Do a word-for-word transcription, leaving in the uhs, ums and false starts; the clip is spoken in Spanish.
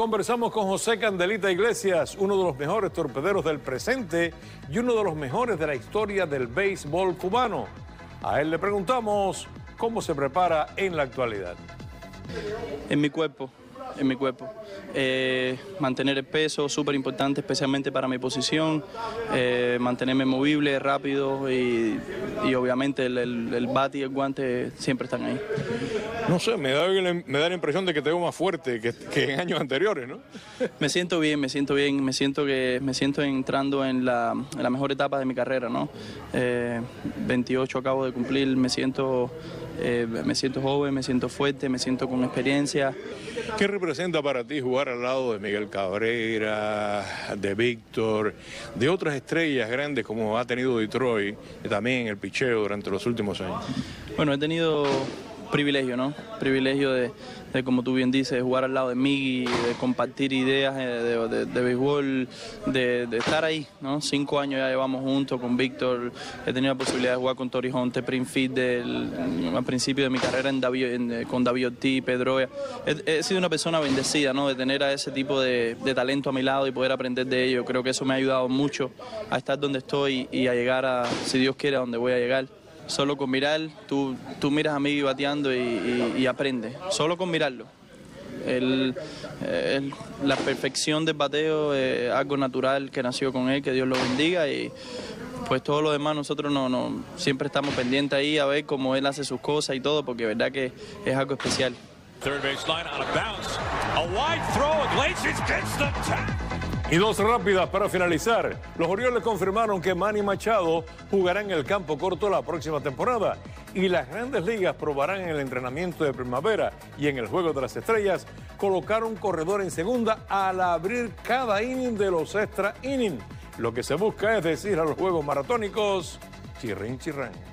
conversamos con José Candelita Iglesias, uno de los mejores torpederos del presente y uno de los mejores de la historia del béisbol cubano. A él le preguntamos cómo se prepara en la actualidad. En mi cuerpo, en mi cuerpo. Eh, mantener el peso, súper importante, especialmente para mi posición. Eh, mantenerme movible, rápido y, y obviamente el, el, el bate y el guante siempre están ahí. No sé, me da, me da la impresión de que te veo más fuerte que, que en años anteriores, ¿no? Me siento bien, me siento bien, me siento que me siento entrando en la, en la mejor etapa de mi carrera, ¿no? Eh, veintiocho acabo de cumplir, me siento, eh, me siento joven, me siento fuerte, me siento con experiencia. ¿Qué representa para ti jugar al lado de Miguel Cabrera, de Víctor, de otras estrellas grandes como ha tenido Detroit y también el picheo durante los últimos años? Bueno, he tenido privilegio, ¿no? Privilegio de, de, como tú bien dices, de jugar al lado de Miggy, de compartir ideas de, de, de, de béisbol, de, de estar ahí, ¿no? Cinco años ya llevamos juntos con Víctor. He tenido la posibilidad de jugar con Torrijos, Prince Field del, al principio de mi carrera en David, en, con David Ortiz, Pedroia. He, he sido una persona bendecida, ¿no? De tener a ese tipo de, de talento a mi lado y poder aprender de ello. Creo que eso me ha ayudado mucho a estar donde estoy y a llegar a, si Dios quiere, a donde voy a llegar. Solo con mirar, tú, tú miras a Miggy bateando y, y, y aprendes, solo con mirarlo. El, el, la perfección del bateo es algo natural que nació con él, que Dios lo bendiga y pues todo lo demás nosotros no, no, siempre estamos pendientes ahí a ver cómo él hace sus cosas y todo, porque de verdad que es algo especial. Third base line on a bounce, a wide throw, Iglesias gets the tag. Y dos rápidas para finalizar. Los Orioles confirmaron que Manny Machado jugará en el campo corto la próxima temporada. Y las Grandes Ligas probarán en el entrenamiento de primavera y en el Juego de las Estrellas colocar un corredor en segunda al abrir cada inning de los extra innings. Lo que se busca es decir a los juegos maratónicos, chirrín, chirrán.